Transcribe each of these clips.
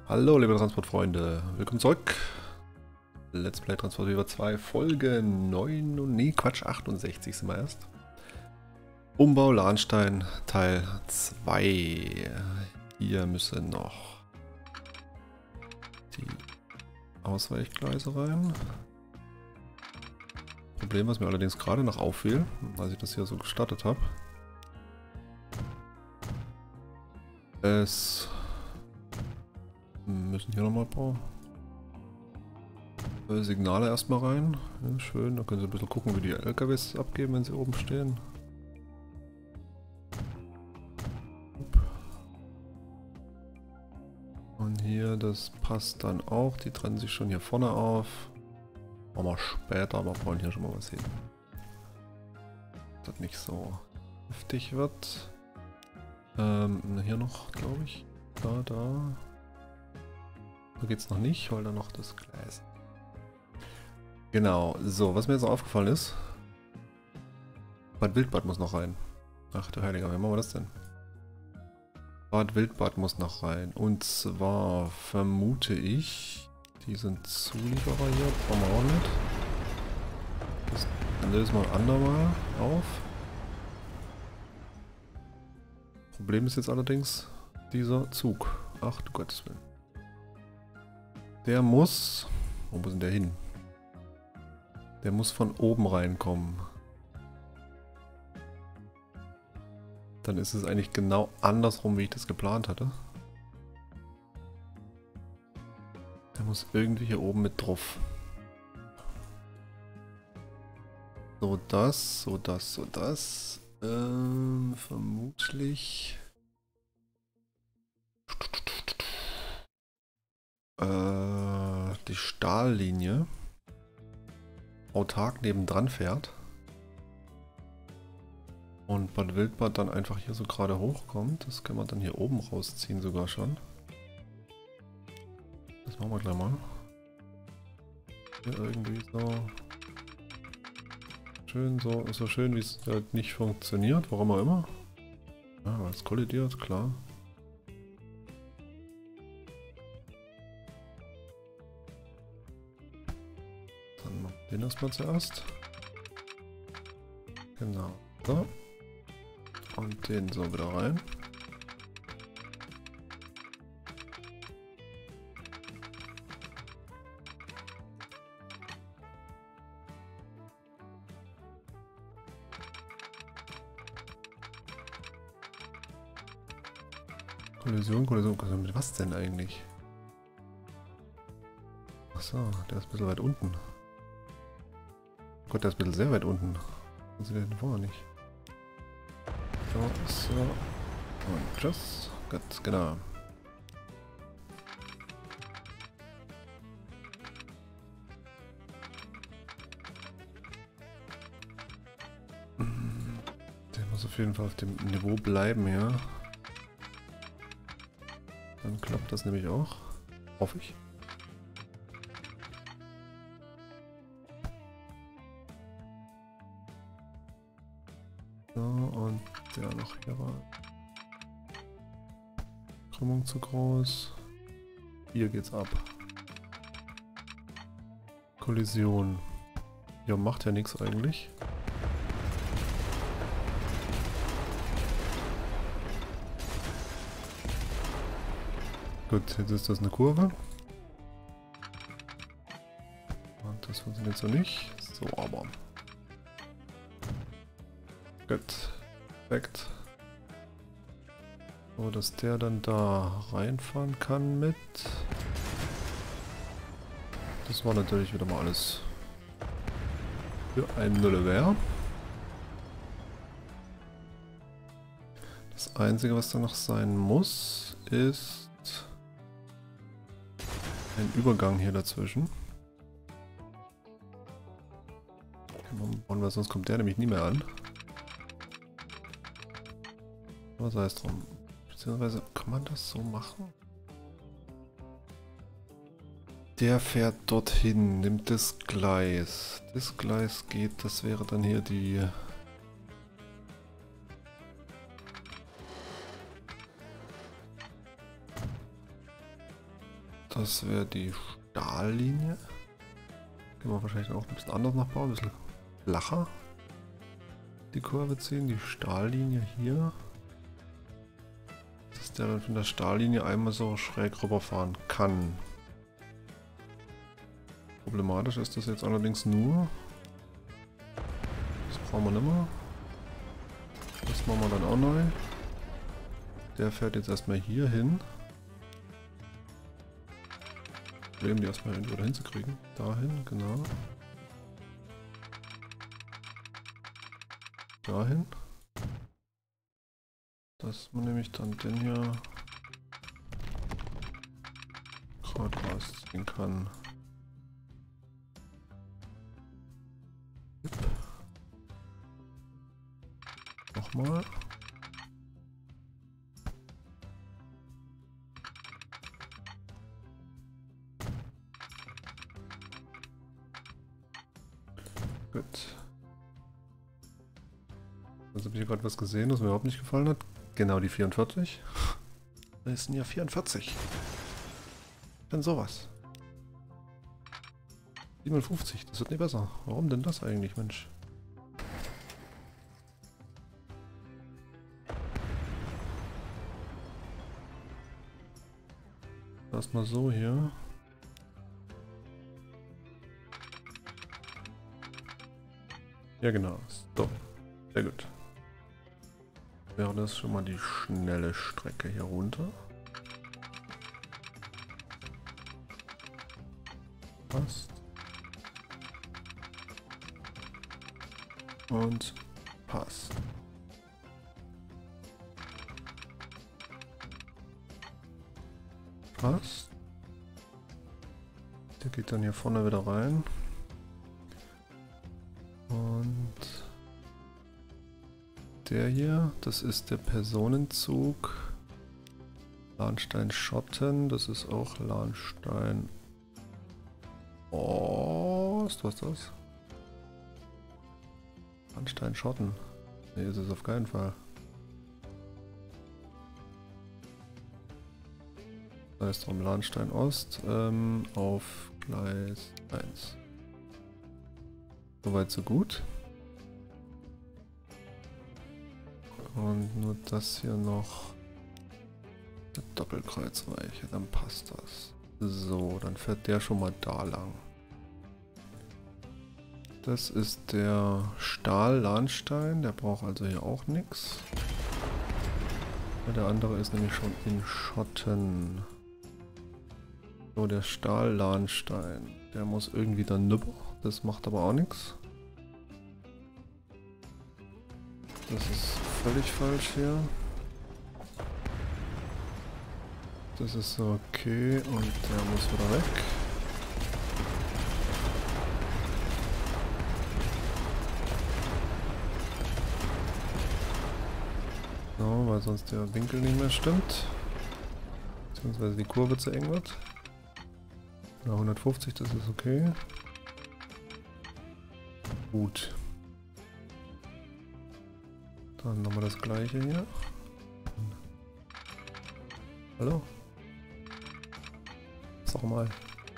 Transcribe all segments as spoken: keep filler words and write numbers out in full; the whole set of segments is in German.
Hallo liebe Transportfreunde, willkommen zurück. Let's Play Transport Fever zwei, Folge neun, nee Quatsch, achtundsechzig sind wir erst. Umbau Lahnstein Teil zwei. Hier müssen noch die Ausweichgleise rein. Problem, was mir allerdings gerade noch auffiel, als ich das hier so gestartet habe. Es müssen hier nochmal ein paar Signale erstmal rein. Ja, schön, da können Sie ein bisschen gucken, wie die L K Ws abgeben, wenn sie oben stehen. Und hier, das passt dann auch. Die trennen sich schon hier vorne auf. Machen wir später, aber wollen hier schon mal was hin. Dass das nicht so heftig wird. Ähm, hier noch, glaube ich. Da, da. Da geht es noch nicht, weil da noch das Gleis. Genau, so, was mir jetzt noch aufgefallen ist. Bad Wildbad muss noch rein. Ach du Heiliger, wie machen wir das denn? Bad Wildbad muss noch rein. Und zwar vermute ich, die sind Zulieferer hier, brauchen wir auch nicht. Das lösen wir ein andermal auf. Problem ist jetzt allerdings dieser Zug. Ach du Gottes Willen. Der muss... Wo muss denn der hin? Der muss von oben reinkommen. Dann ist es eigentlich genau andersrum, wie ich das geplant hatte. Der muss irgendwie hier oben mit drauf. So das, so das, so das. Ähm, vermutlich... Äh, die Stahllinie autark nebendran fährt. Und Bad Wildbad dann einfach hier so gerade hochkommt. Das können wir dann hier oben rausziehen sogar schon. Das machen wir gleich mal. Hier irgendwie so. Schön so, so schön wie es halt nicht funktioniert, warum auch immer. Ja, weil es kollidiert, klar. Dann machen wir den erstmal zuerst. Genau. So. Und den so wieder rein. Kollision, Kollision, Kollision. Mit was denn eigentlich? Achso, der ist ein bisschen weit unten. Gott, der ist ein bisschen sehr weit unten. Was sieht der denn vorher nicht? So, so. Und tschüss. Gut, genau. Der muss auf jeden Fall auf dem Niveau bleiben, ja. Dann klappt das nämlich auch. Hoffe ich. So, und der noch hier rein. Krümmung zu groß. Hier geht's ab. Kollision. Ja, macht ja nichts eigentlich. Gut, jetzt ist das eine Kurve. Und das funktioniert so nicht. So, aber. Gut. Perfekt. So, dass der dann da reinfahren kann mit. Das war natürlich wieder mal alles für ein Nullewehr. Das Einzige, was da noch sein muss, ist ein Übergang hier dazwischen. Und weil sonst kommt der nämlich nie mehr an. Was heißt drum? Beziehungsweise kann man das so machen? Der fährt dorthin, nimmt das Gleis. Das Gleis geht, das wäre dann hier die... Das wäre die Stahllinie. Können wir wahrscheinlich auch ein bisschen anders nachbauen, ein bisschen flacher. Die Kurve ziehen, die Stahllinie hier. Dass der dann von der Stahllinie einmal so schräg rüberfahren kann. Problematisch ist das jetzt allerdings nur. Das brauchen wir nicht mehr. Das machen wir dann auch neu. Der fährt jetzt erstmal hier hin. Problem, die erstmal irgendwie wieder hinzukriegen. Dahin, genau. Dahin. Dass man nämlich dann den hier gerade rausziehen kann. Nochmal. Gut. Also habe ich hier gerade was gesehen, das mir überhaupt nicht gefallen hat. Genau die vierundvierzig. Da ist denn ja vierundvierzig. Denn sowas. siebenundfünfzig, das wird nicht besser. Warum denn das eigentlich, Mensch? Erstmal so hier. Ja genau, so. Sehr gut. Wäre das schon mal die schnelle Strecke hier runter. Passt. Und passt. Passt. Der geht dann hier vorne wieder rein. Und der hier, das ist der Personenzug. Lahnstein-Schotten, das ist auch Lahnstein. Ost, was ist das? Lahnstein-Schotten. Ne, ist es auf keinen Fall. Da ist drum Lahnstein Ost ähm, auf Gleis eins. Soweit so gut. Und nur das hier noch eine Doppelkreuzweiche, dann passt das. So, dann fährt der schon mal da lang. Das ist der Stahl-Lahnstein, der braucht also hier auch nichts. Der andere ist nämlich schon in Schotten. So, der Stahl-Lahnstein, der muss irgendwie dann nüber, das macht aber auch nichts. Das ist völlig falsch hier. Das ist so okay und der muss wieder weg. So, weil sonst der Winkel nicht mehr stimmt. Beziehungsweise die Kurve zu eng wird. Na, hundertfünfzig, das ist okay. Gut. Dann nochmal das gleiche hier. Hallo? Sag mal.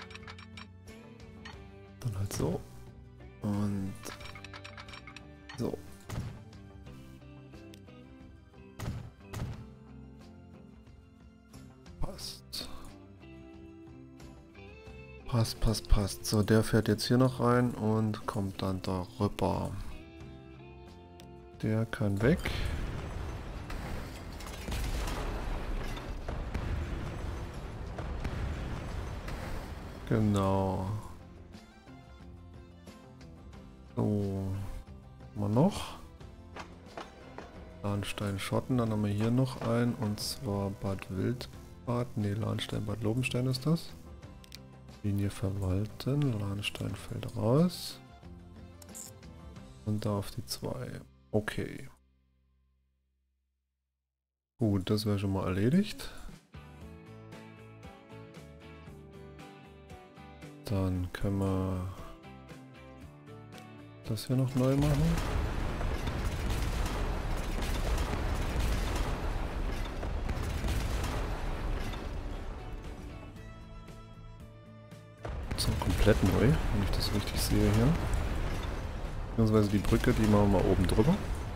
Dann halt so. Und so. Passt. Passt, passt, passt. So, der fährt jetzt hier noch rein und kommt dann darüber. Der kann weg. Genau. So. Mal noch. Lahnstein-Schotten, dann haben wir hier noch einen und zwar Bad Wildbad. Ne, Lahnstein-Bad Lobenstein ist das. Linie verwalten. Lahnstein fällt raus. Und da auf die zwei. Okay. Gut, das wäre schon mal erledigt. Dann können wir das hier noch neu machen. komplett neu, wenn ich das richtig sehe hier. Beziehungsweise die Brücke, die machen wir mal oben drüber.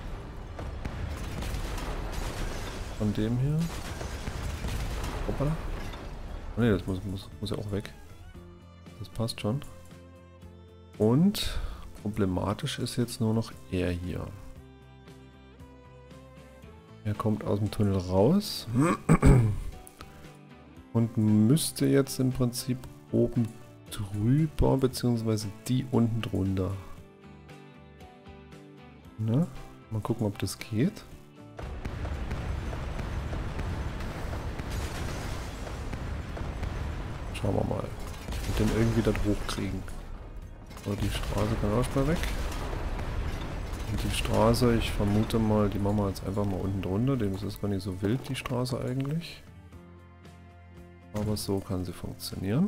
Von dem hier. Hoppala. Oh ne, das muss, muss, muss ja auch weg. Das passt schon. Und problematisch ist jetzt nur noch er hier. Er kommt aus dem Tunnel raus. Und müsste jetzt im Prinzip oben drüber, beziehungsweise die unten drunter. Ne? Mal gucken, ob das geht. Schauen wir mal. Und den irgendwie da hochkriegen. So, die Straße kann auch mal weg. Und die Straße, ich vermute mal, die machen wir jetzt einfach mal unten drunter. Dem ist gar nicht so wild, die Straße eigentlich. Aber so kann sie funktionieren.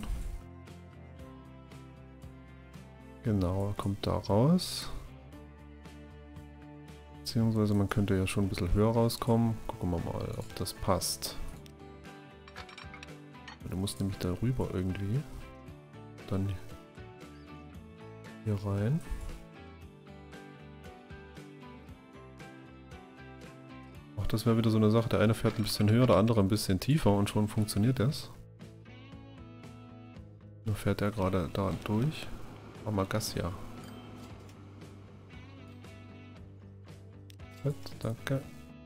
Genau, kommt da raus. Beziehungsweise man könnte ja schon ein bisschen höher rauskommen. Gucken wir mal, ob das passt. Du musst nämlich da rüber irgendwie. Dann hier rein. Ach, das wäre wieder so eine Sache. Der eine fährt ein bisschen höher, der andere ein bisschen tiefer und schon funktioniert das. Nur fährt er gerade da durch. Mach mal Gas hier. Gut, danke.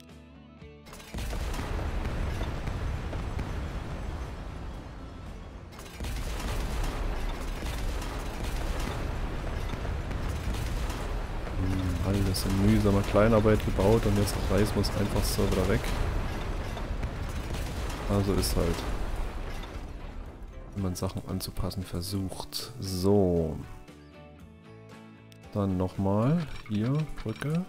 Alles in mühsamer Kleinarbeit gebaut und jetzt reißen wir es einfach so wieder weg. Also ist halt, wenn man Sachen anzupassen versucht. So. Dann nochmal hier, Brücke.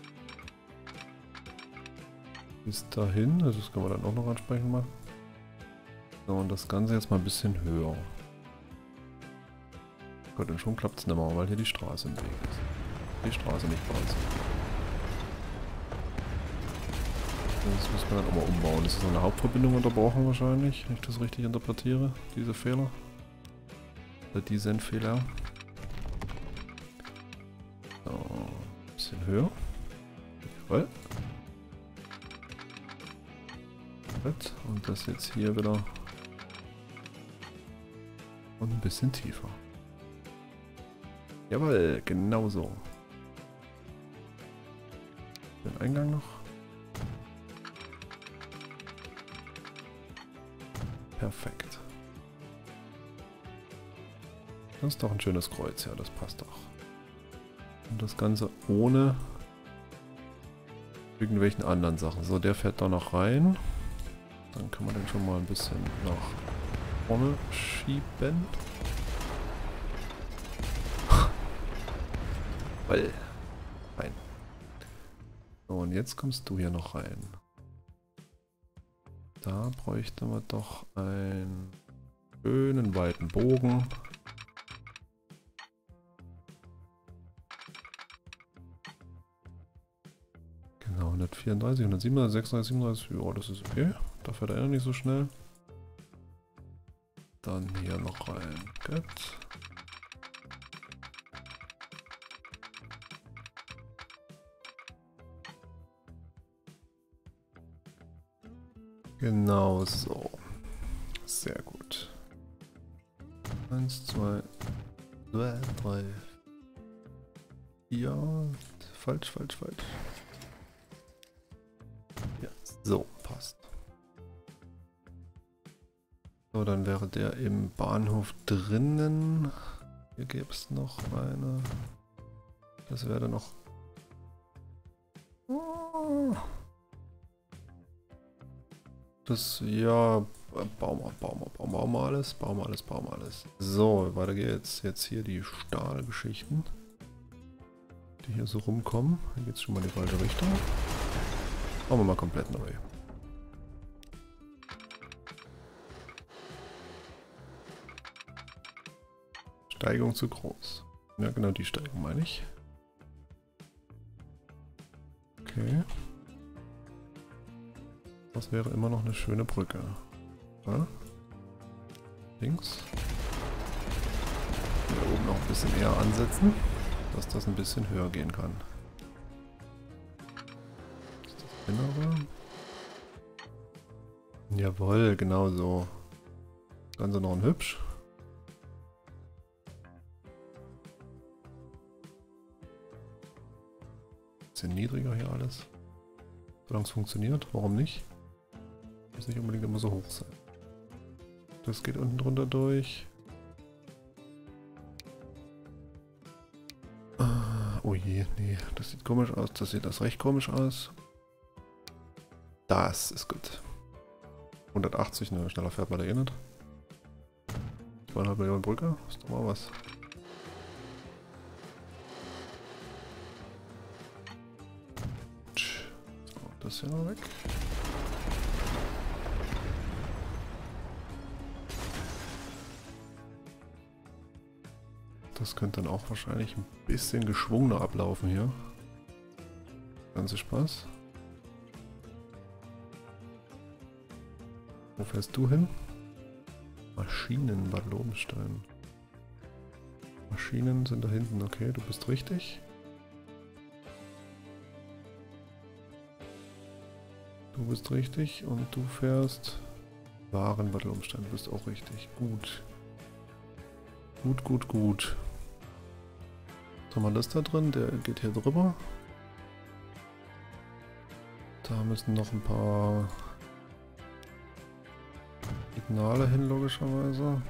Bis dahin, das können wir dann auch noch ansprechend machen. So, und das Ganze jetzt mal ein bisschen höher. Gott, und schon klappt es nicht mehr, weil hier die Straße im Weg ist. Die Straße nicht bei uns. Das muss man dann auch mal umbauen. Das ist eine Hauptverbindung unterbrochen wahrscheinlich, wenn ich das richtig interpretiere, diese Fehler. Oder diesen Fehler. So, ein bisschen höher. Jawohl. Und das jetzt hier wieder. Und ein bisschen tiefer. Jawohl, genau so. Den Eingang noch. Perfekt. Das ist doch ein schönes Kreuz, ja, das passt doch. Und das Ganze ohne irgendwelchen anderen Sachen. So, der fährt da noch rein. Dann kann man den schon mal ein bisschen nach vorne schieben. Weil. Rein. So, und jetzt kommst du hier noch rein. Da bräuchte man doch einen schönen weiten Bogen. Genau, hundertvierunddreißig, hundertsiebenunddreißig, sechsunddreißig, siebenunddreißig, ja, das ist okay. Da fährt er nicht so schnell. Dann hier noch rein. Gut. Genau so. Sehr gut. Eins, zwei, zwei, drei. Ja, falsch, falsch, falsch. Ja, so, passt. So, dann wäre der im Bahnhof drinnen. Hier gäbe es noch eine. Das wäre dann noch. Oh. Das, ja, bauen wir, bauen wir, bauen wir, bauen wir alles, bauen wir alles, bauen wir alles. So, weiter geht's. Jetzt hier die Stahlgeschichten, die hier so rumkommen. Hier geht's schon mal in die falsche Richtung. Bauen wir mal komplett neu. Steigung zu groß. Ja, genau die Steigung meine ich. Okay. Das wäre immer noch eine schöne Brücke. Ja? Links. oben noch ein bisschen eher ansetzen, dass das ein bisschen höher gehen kann. Ist das Innere? Jawohl, genau so. Das Ganze noch ein hübsch. Bisschen niedriger hier alles. Solange es funktioniert, warum nicht? Muss nicht unbedingt immer so hoch sein. Das geht unten drunter durch. Ah, oh je, nee, das sieht komisch aus. Das sieht das recht komisch aus. Das ist gut. hundertachtzig, ne, schneller fährt man da eh nicht. zweieinhalb Millionen Brücke, ist doch mal was. So, das hier noch weg. Das könnte dann auch wahrscheinlich ein bisschen geschwungener ablaufen hier. Ganz viel Spaß. Wo fährst du hin? Maschinen, Bad Lobenstein. Maschinen sind da hinten, okay, du bist richtig. Du bist richtig und du fährst Waren, Bad Lobenstein, du bist auch richtig. Gut. Gut, gut, gut. Was haben wir das da drin? Der geht hier drüber. Da müssen noch ein paar Signale hin, logischerweise.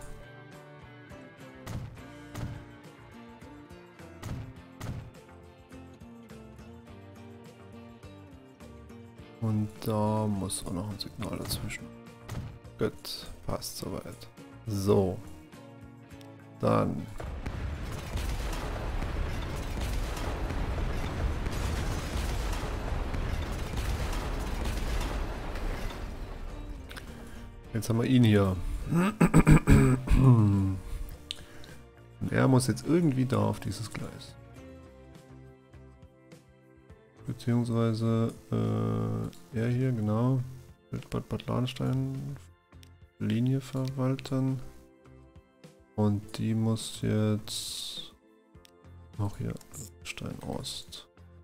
Und da muss auch noch ein Signal dazwischen. Gut, passt soweit. So. Dann. Jetzt haben wir ihn hier. Und er muss jetzt irgendwie da auf dieses Gleis. Beziehungsweise äh, er hier, genau. Bad Bad Ladenstein Linie verwalten. Und die muss jetzt noch hier Stein Ost.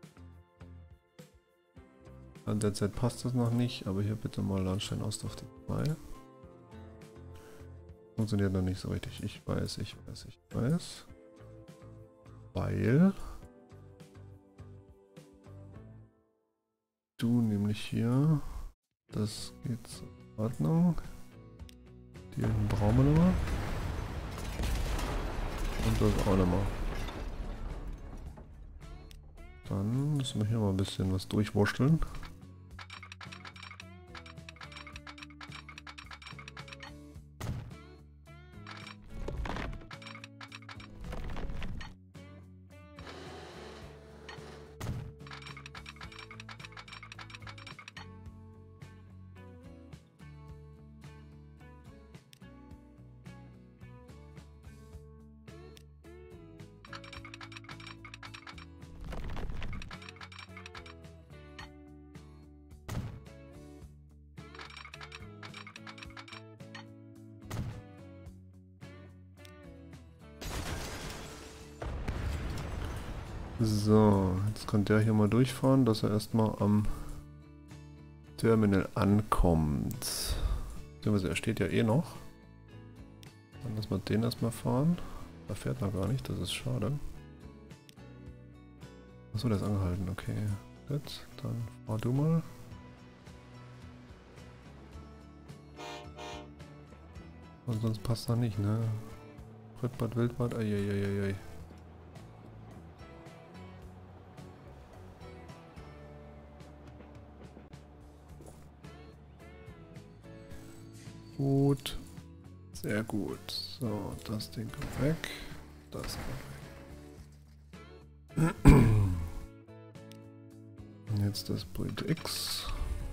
An der Zeit passt das noch nicht, aber hier bitte mal Ladenstein Ost auf die zwei. Funktioniert noch nicht so richtig. Ich weiß, ich weiß, ich weiß. Weil du nämlich hier, das geht so in Ordnung. Die hinten brauchen wir nochmal. Und das auch nochmal. Dann müssen wir hier mal ein bisschen was durchwurschteln. So, jetzt kann der hier mal durchfahren, dass er erstmal am Terminal ankommt. Beziehungsweise er steht ja eh noch. Dann lassen wir den erstmal fahren. Da fährt er gar nicht, das ist schade. Achso, der ist angehalten, okay. Gut, dann fahr du mal. Und sonst passt er nicht, ne? Rittbad, Wildbad, eieieiei. Gut. Sehr gut. So, das Ding kommt weg. Das kommt weg. Und jetzt das Point X.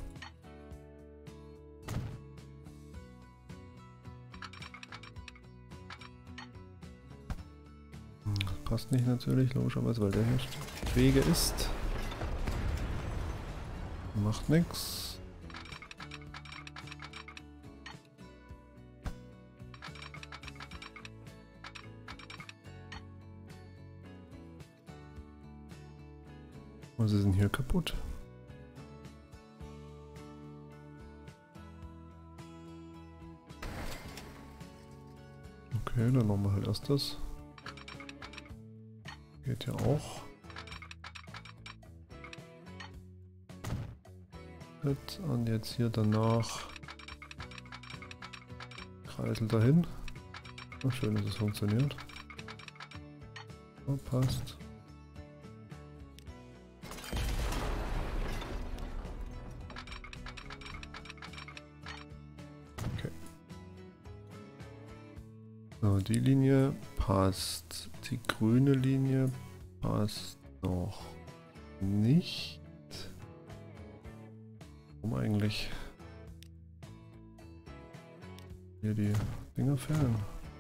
Das passt nicht natürlich, logischerweise, weil der nicht Wege ist. Macht nichts. Was ist denn hier kaputt? Okay, dann machen wir halt erst das. Geht ja auch. Gut, und jetzt hier danach Kreisel dahin. Oh, schön, dass es funktioniert. Oh, passt. Okay. So, die Linie passt. Die grüne Linie passt noch nicht. Warum eigentlich? Hier die Dinger fehlen.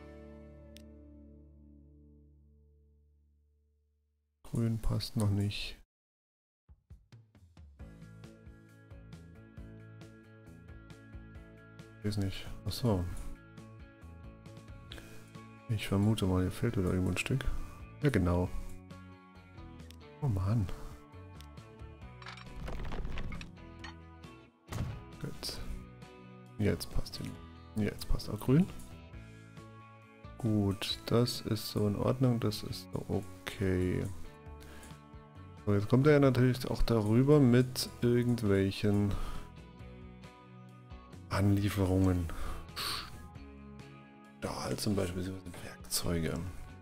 Grün passt noch nicht. Ich weiß nicht. Achso. Ich vermute mal, hier fehlt wieder irgendwo ein Stück. Ja, genau. Oh Mann. Gut. Jetzt passt die. Jetzt passt auch grün. Gut, das ist so in Ordnung, das ist so okay. So, jetzt kommt er ja natürlich auch darüber mit irgendwelchen Anlieferungen. Stahl zum Beispiel, Werkzeuge.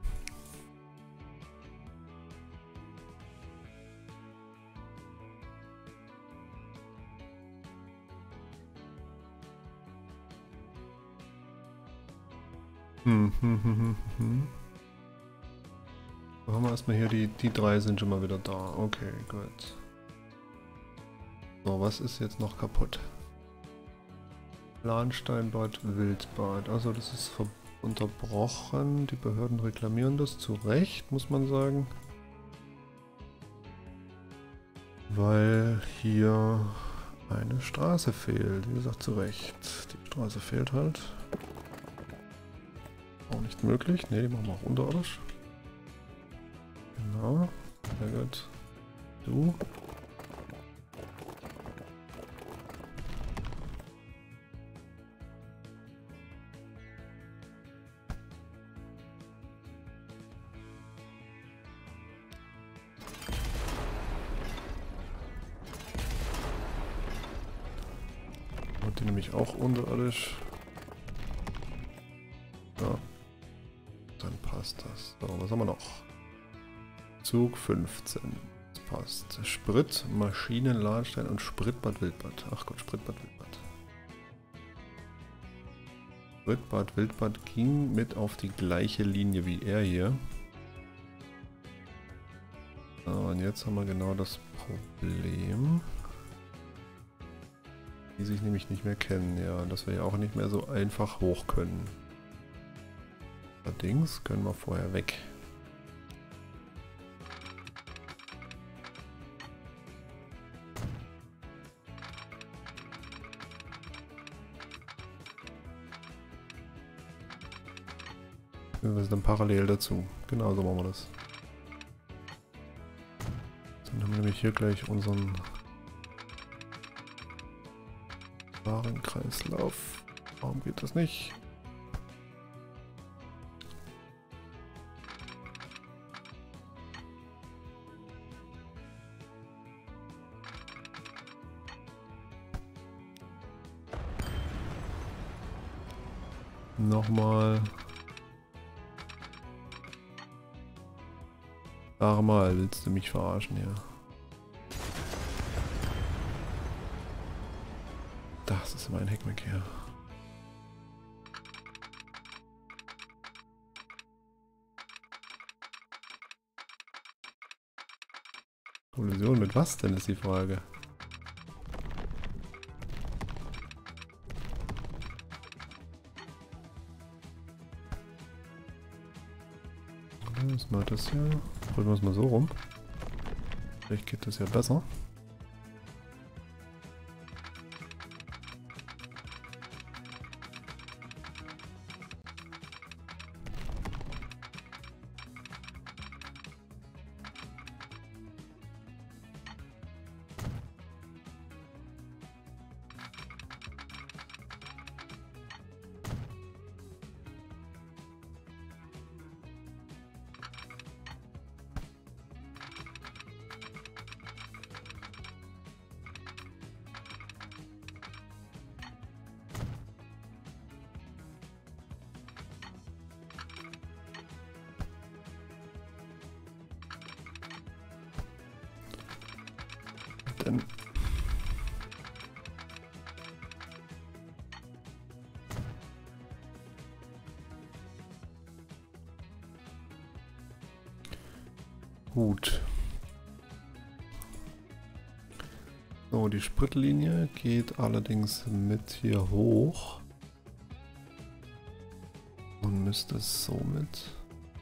Hm, hm, hm, hm, hm. So, haben wir erstmal hier die, die drei sind schon mal wieder da. Okay, gut. So, was ist jetzt noch kaputt? Plansteinbad, Wildbad. Also das ist unterbrochen. Die Behörden reklamieren das zu Recht, muss man sagen. Weil hier eine Straße fehlt. Wie gesagt, zu Recht. Die Straße fehlt halt. Auch nicht möglich. Ne, die machen wir auch unterirdisch. Genau. Sehr gut. Du. Und die nämlich auch unterirdisch. Ja. Dann passt das. So, was haben wir noch? Zug fünfzehn. Das passt. Sprit, Maschinen, Ladenstein und Spritbad, Wildbad. Ach Gott, Spritbad, Wildbad. Spritbad, Wildbad ging mit auf die gleiche Linie wie er hier. So, und jetzt haben wir genau das Problem. Die sich nämlich nicht mehr kennen, ja, dass wir ja auch nicht mehr so einfach hoch können. Allerdings können wir vorher weg. Wir sind dann parallel dazu. Genau so machen wir das. Dann haben wir nämlich hier gleich unseren Warenkreislauf. Warum geht das nicht? Nochmal. Sag mal, willst du mich verarschen hier? Das ist mein Heckmeck hier. Kollision mit was denn, ist die Frage. Was mal das hier? Drücken wir es mal so rum. Vielleicht geht das ja besser. denn? Gut. So, die Spritlinie geht allerdings mit hier hoch. Und müsste es somit...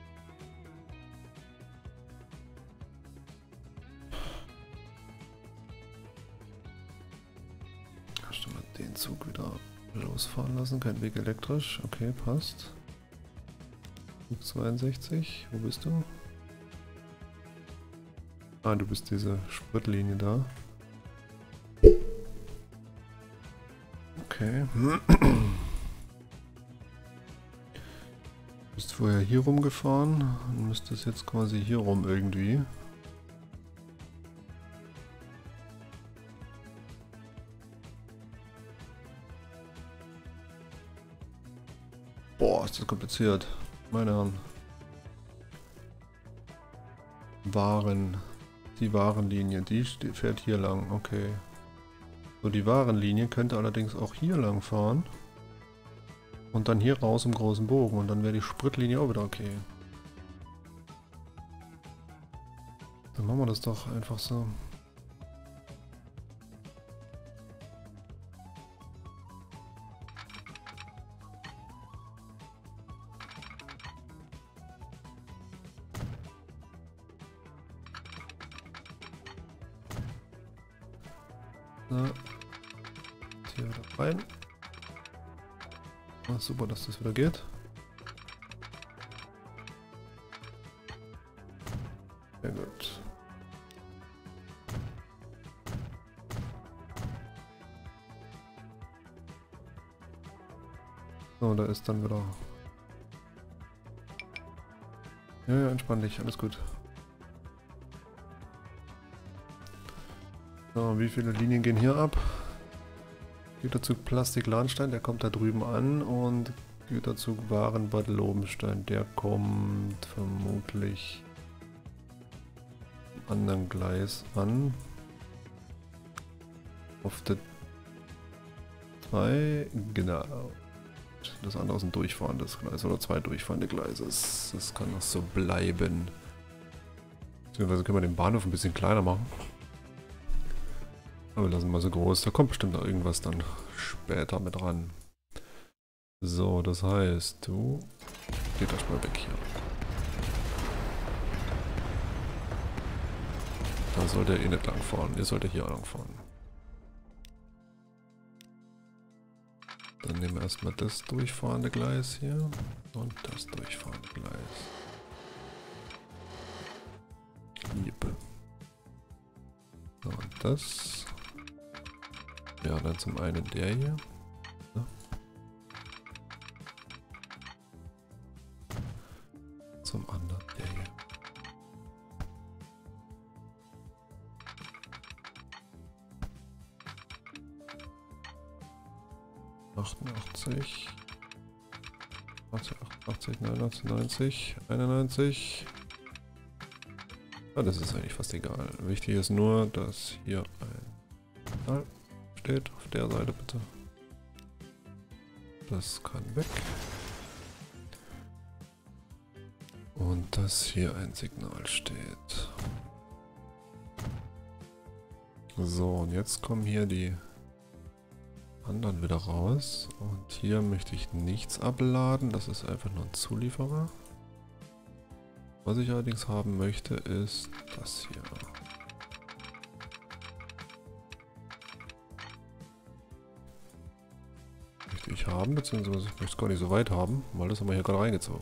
Stimmt, mal den Zug wieder losfahren lassen. Kein Weg elektrisch. Okay, passt. Zug zweiundsechzig. Wo bist du? Ah, du bist diese Spritlinie da. Okay. Du bist vorher hier rumgefahren und müsstest jetzt quasi hier rum irgendwie. Boah, ist das kompliziert. Meine Herren. Waren. Die Warenlinie, die fährt hier lang. Okay. So, die Warenlinie könnte allerdings auch hier lang fahren. Und dann hier raus im großen Bogen. Und dann wäre die Spritlinie auch wieder okay. Dann machen wir das doch einfach so. So. Hier wieder rein. Ah, super, dass das wieder geht. Sehr gut. So, da ist dann wieder... Ja, ja, entspann dich, alles gut. So, wie viele Linien gehen hier ab? Güterzug Plastik-Lahnstein, der kommt da drüben an, und Güterzug Waren-Bad Lobenstein, der kommt vermutlich am anderen Gleis an. Auf der zwei, genau. Das andere ist ein durchfahrendes Gleis oder zwei durchfahrende Gleise. Das kann noch so bleiben. Beziehungsweise können wir den Bahnhof ein bisschen kleiner machen. Aber wir lassen mal so groß, da kommt bestimmt noch irgendwas dann später mit ran. So, das heißt, du geht erstmal weg hier. Da sollte er eh nicht lang fahren, ihr solltet hier lang fahren. Dann nehmen wir erstmal das durchfahrende Gleis hier und das durchfahrende Gleis. Yep. So, und das. Ja, dann zum einen der hier. Ja. Zum anderen der hier. achtundachtzig. achtundachtzig, neunundachtzig, neunzig, einundneunzig. Ah, das ist eigentlich fast egal. Wichtig ist nur, dass hier ein Zahl steht. Auf der Seite bitte. Das kann weg. Und dass hier ein Signal steht. So, und jetzt kommen hier die anderen wieder raus. Und hier möchte ich nichts abladen. Das ist einfach nur ein Zulieferer. Was ich allerdings haben möchte, ist das hier. Möchte ich haben, beziehungsweise ich möchte es gar nicht so weit haben, weil das haben wir hier gerade reingezogen.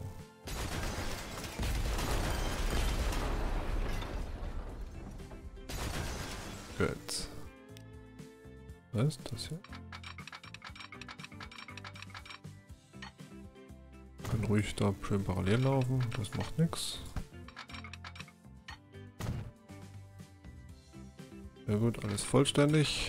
Gut. Was ist das hier? Können ruhig da schön parallel laufen, das macht nichts. Sehr gut, alles vollständig.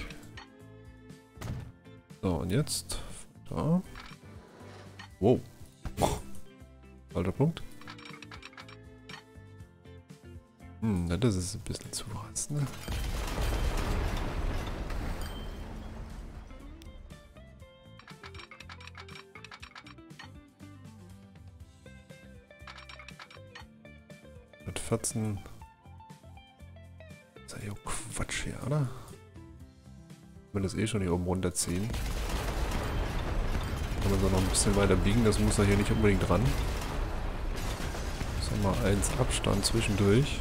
So, und jetzt da. Wow. Falscher Punkt. Hm, na, das ist ein bisschen zu was, ne? Mit vierzehn. Das ist ja Quatsch hier, oder? Wenn das eh schon hier oben runterziehen. Kann man so noch ein bisschen weiter biegen, das muss er hier nicht unbedingt ran. Sagen wir mal eins Abstand zwischendurch.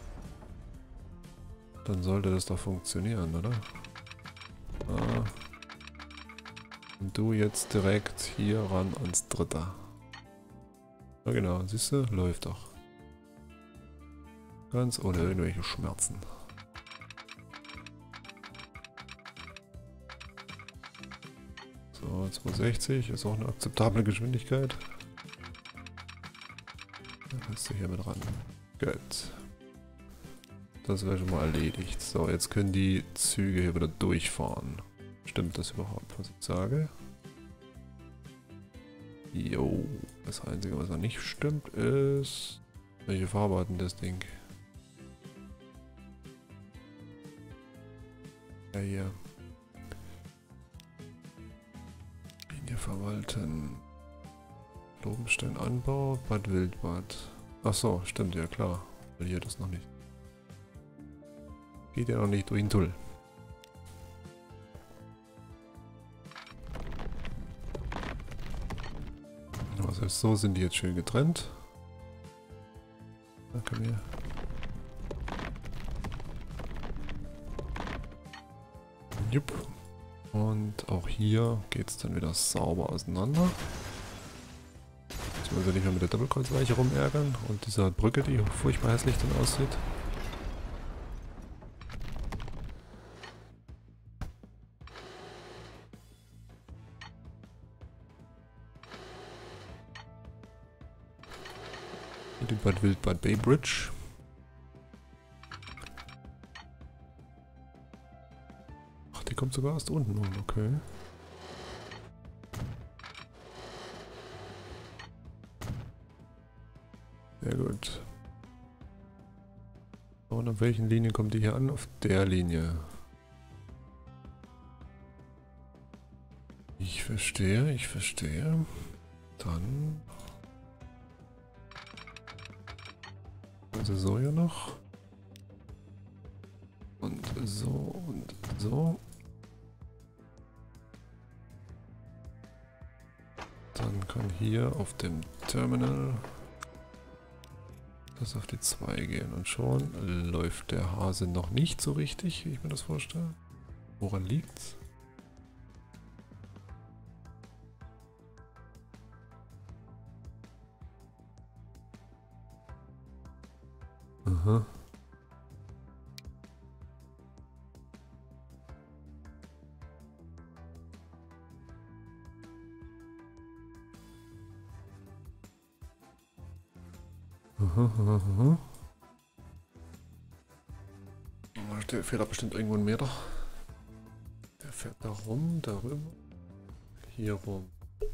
Dann sollte das doch funktionieren, oder? Ah. Und du jetzt direkt hier ran ans dritte. Ja genau, siehst du, läuft doch. Ganz ohne irgendwelche Schmerzen. So, zweihundertsechzig ist auch eine akzeptable Geschwindigkeit. Da kannst du hier mit ran. Gut. Das wäre schon mal erledigt. So, jetzt können die Züge hier wieder durchfahren. Stimmt das überhaupt, was ich sage? Jo. Das Einzige, was noch nicht stimmt, ist... Welche Farbe hat denn das Ding? Ja, hier. Linie verwalten. Lobenstein Anbau, Bad Wildbad. Ach so, stimmt, ja klar. Weil hier das noch nicht. Geht ja noch nicht durch den Tull. Also so sind die jetzt schön getrennt. Da können wir. Jupp. Und auch hier geht es dann wieder sauber auseinander. Jetzt müssen wir nicht mehr mit der Doppelkreuzweiche rumärgern und dieser Brücke, die furchtbar hässlich dann aussieht. Die Bad Wildbad Bay Bridge. Ach, die kommt sogar erst unten rum, okay. Sehr gut. Und auf welchen Linien kommt die hier an? Auf der Linie. Ich verstehe, ich verstehe. Dann... Also so hier noch. Und so und so. Dann kann hier auf dem Terminal das auf die zwei gehen. Und schon läuft der Hase noch nicht so richtig, wie ich mir das vorstelle. Woran liegt's? Aha. Aha, aha, aha. Der fährt bestimmt irgendwo einen Meter. Der fährt da rum, darüber. Hier rum.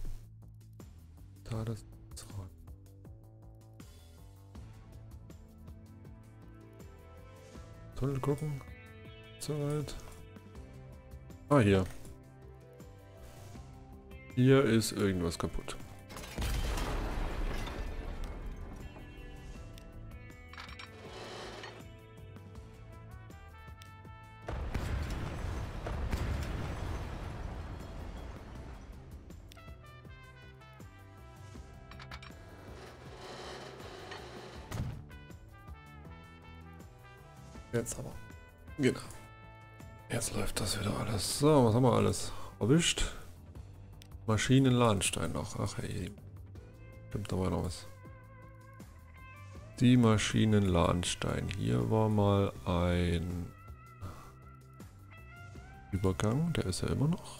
Da das rein. Tunnel gucken. So weit. Ah, hier. Hier ist irgendwas kaputt. Jetzt aber. Genau. Jetzt läuft das wieder alles. So, was haben wir alles? Erwischt. Maschinenladenstein noch. Ach hey. Stimmt, da war noch was. Die Maschinenladenstein. Hier war mal ein Übergang. Der ist ja immer noch.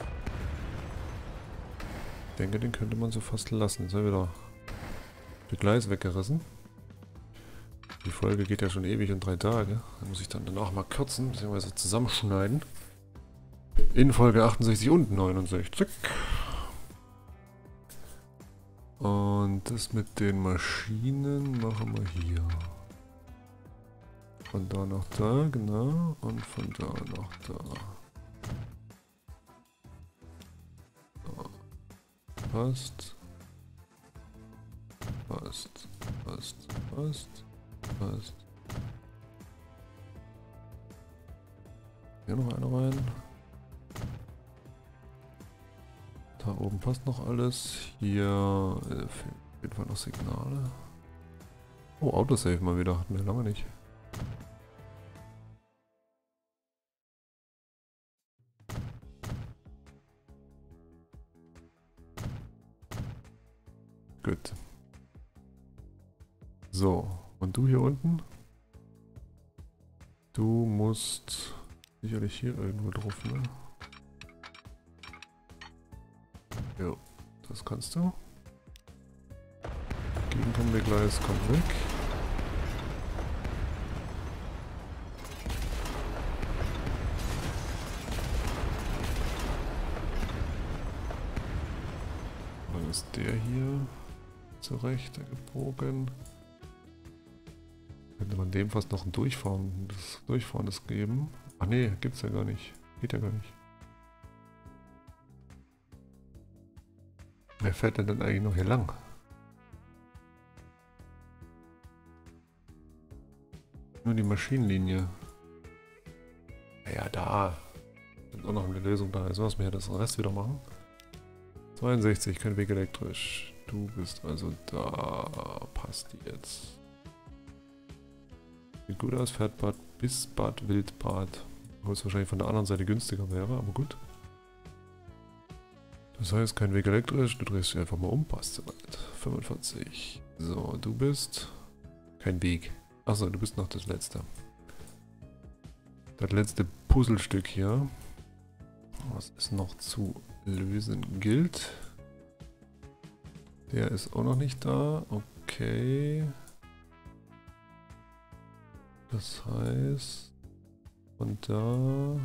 Ich denke, den könnte man so fast lassen. Jetzt haben wir wieder das Gleis weggerissen. Die Folge geht ja schon ewig und drei Tage. Da muss ich dann danach mal kürzen, bzw. zusammenschneiden. In Folge achtundsechzig und neunundsechzig. Und das mit den Maschinen machen wir hier. Von da nach da, genau. Und von da nach da. So. Passt. Passt. Passt. Passt. Passt. Hier noch eine rein. Da oben passt noch alles. Hier äh, fehlen auf jeden Fall noch Signale. Oh, Autosave mal wieder. Hatten wir lange nicht. Gut. So, und du hier unten? Du musst sicherlich hier irgendwo drauf, ne? Jo, das kannst du. Gegenkommengleis kommt weg. Dann ist der hier zurecht gebogen. Könnte man dem fast noch ein Durchfahren, das Durchfahrendes geben. Ach nee, gibt's ja gar nicht. Geht ja gar nicht. Wer fährt denn dann eigentlich noch hier lang? Nur die Maschinenlinie. Ja, da. Wenn auch noch eine Lösung da ist, was wir das Rest wieder machen. zweiundsechzig, kein Weg elektrisch. Du bist also da. Passt jetzt. Sieht gut aus, fährt Bad bis Bad Wildbad. Wo es wahrscheinlich von der anderen Seite günstiger wäre, aber gut. Das heißt, kein Weg elektrisch, du drehst dich einfach mal um, passt soweit. fünfundvierzig. So, du bist... Kein Weg. Achso, du bist noch das letzte. Das letzte Puzzlestück hier. Was es noch zu lösen gilt. Der ist auch noch nicht da. Okay. Das heißt... Und da...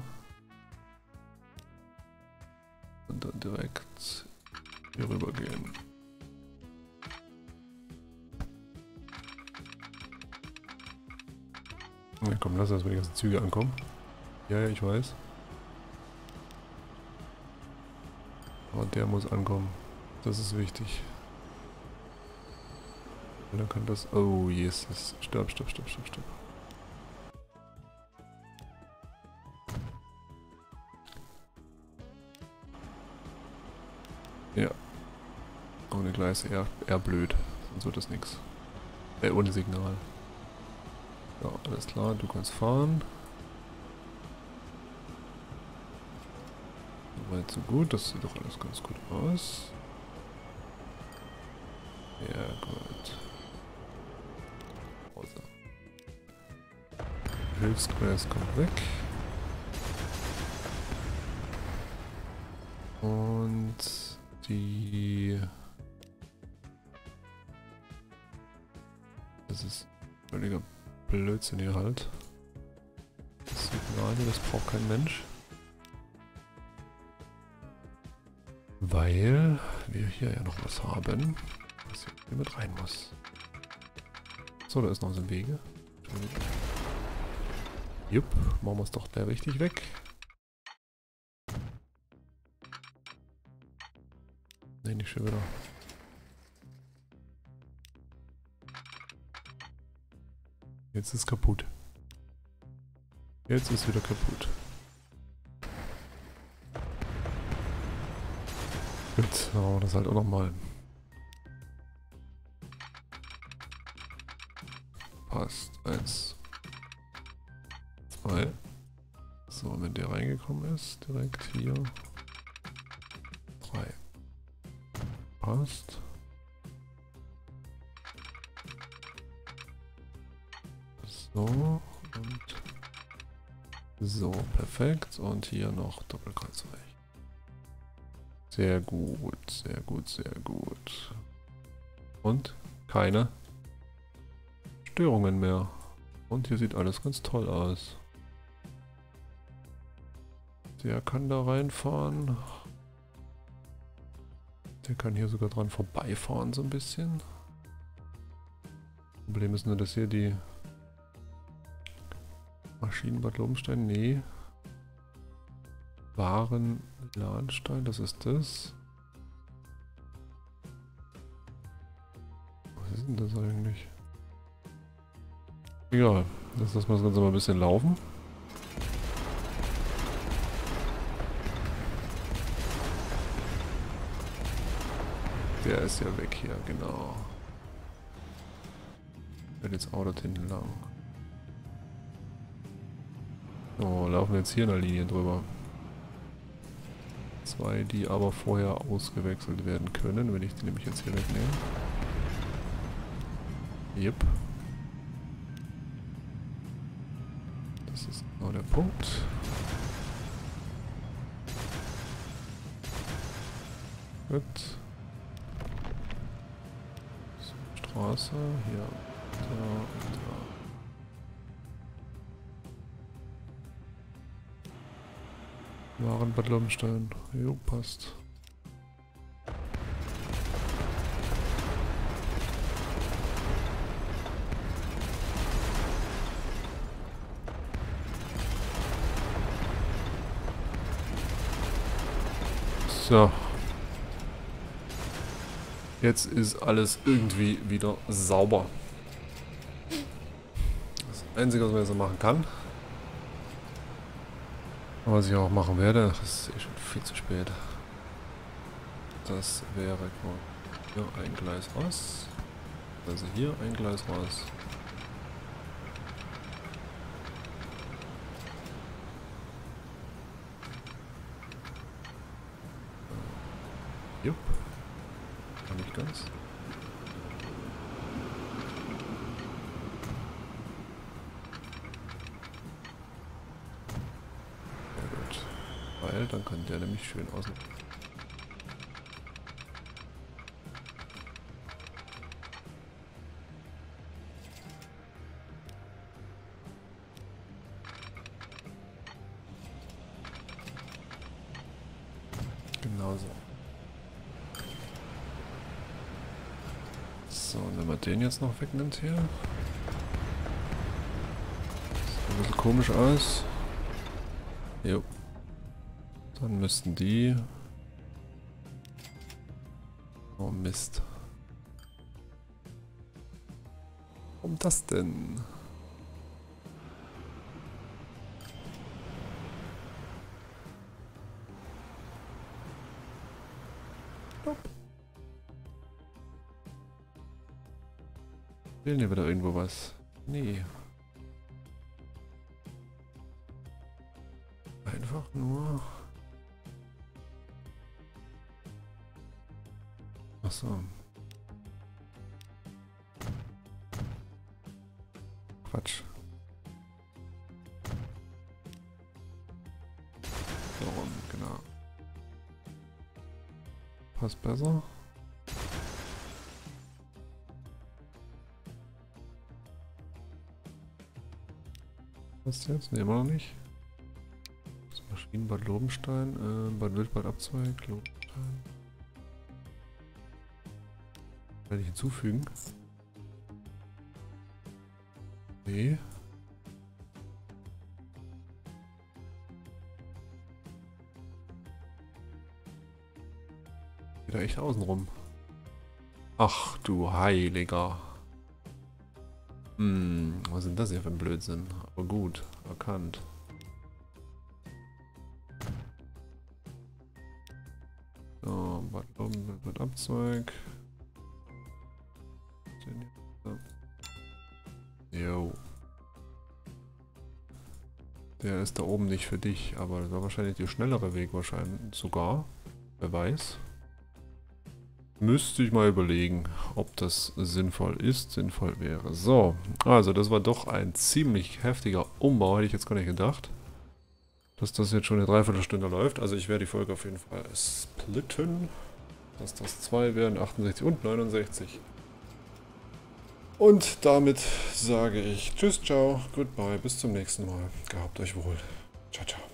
Und dann direkt hier rüber gehen. Na komm, lass erstmal die ganzen Züge ankommen. Ja, ja, ich weiß. Aber der muss ankommen. Das ist wichtig. Und dann kann das... Oh, Jesus. Stopp, stopp, stopp, stopp, stopp. Ja. Ohne Gleis eher, eher blöd. Sonst wird das nichts. Äh, ohne Signal. Ja, alles klar, du kannst fahren. Soweit so gut, das sieht doch alles ganz gut aus. Ja, gut. Pause. Hilfsgleis kommt weg. Und die... Das ist völliger Blödsinn hier halt. Das Signal hier, das braucht kein Mensch. Weil wir hier ja noch was haben, was hier mit rein muss. So, da ist noch so ein Wege. Jupp, machen wir es doch da richtig weg. Ne, nicht schon wieder. Jetzt ist kaputt. Jetzt ist wieder kaputt. Gut, dann machen wir das halt auch nochmal. Passt. Eins. Zwei. So, wenn der reingekommen ist, direkt hier. Drei. Passt. So und so, perfekt. Und hier noch Doppelkreuzweich. Sehr gut, sehr gut, sehr gut. Und keine Störungen mehr. Und hier sieht alles ganz toll aus. Der kann da reinfahren. Der kann hier sogar dran vorbeifahren so ein bisschen. Problem ist nur, dass hier die Maschinenbad Lobenstein, nee. Waren Ladenstein, das ist das. Was ist denn das eigentlich? Egal. Jetzt lassen wir das Ganze mal ein bisschen laufen. Der ist ja weg hier, genau. Ich werde jetzt auch dort hinten lang. So, laufen wir jetzt hier in der Linie drüber. Zwei, die aber vorher ausgewechselt werden können, wenn ich die nämlich jetzt hier wegnehme. Yep. Das ist genau der Punkt. Gut. So, Straße, hier, da und da. Waren Bad Lobenstein. Jo, passt. So. Jetzt ist alles irgendwie wieder sauber. Das Einzige, was man jetzt noch machen kann, was ich auch machen werde, das ist eh schon viel zu spät. Das wäre hier ein Gleis raus. Also hier ein Gleis raus. Jupp. Kann nicht ganz. Ja gut. Weil dann kann der nämlich schön außen. Genauso. So, und wenn man den jetzt noch wegnimmt hier. Sieht ein bisschen komisch aus. Jo. Dann müssten die... Oh Mist. Warum das denn? Stopp. Fehlen hier wieder irgendwo was? Nee. Einfach nur... Ach so. Quatsch. So rum, genau. Passt besser. Was jetzt? Ne, immer noch nicht. Das Maschinenbad Lobenstein, äh, Bad Wildbad Abzweig, Lobenstein. Kann ich hinzufügen? Nee. Geht da echt außen rum. Ach du Heiliger. Hm, was sind das hier für ein Blödsinn? Aber gut, erkannt. So, Bad Loben wird Abzweig. Jo. Der ist da oben nicht für dich, aber das war wahrscheinlich der schnellere Weg wahrscheinlich sogar. Wer weiß. Müsste ich mal überlegen, ob das sinnvoll ist, sinnvoll wäre. So, also das war doch ein ziemlich heftiger Umbau, hätte ich jetzt gar nicht gedacht. Dass das jetzt schon eine Dreiviertelstunde läuft. Also ich werde die Folge auf jeden Fall splitten. Dass das zwei werden, achtundsechzig und neunundsechzig. Und damit sage ich Tschüss, ciao, goodbye, bis zum nächsten Mal. Gehabt euch wohl. Ciao, ciao.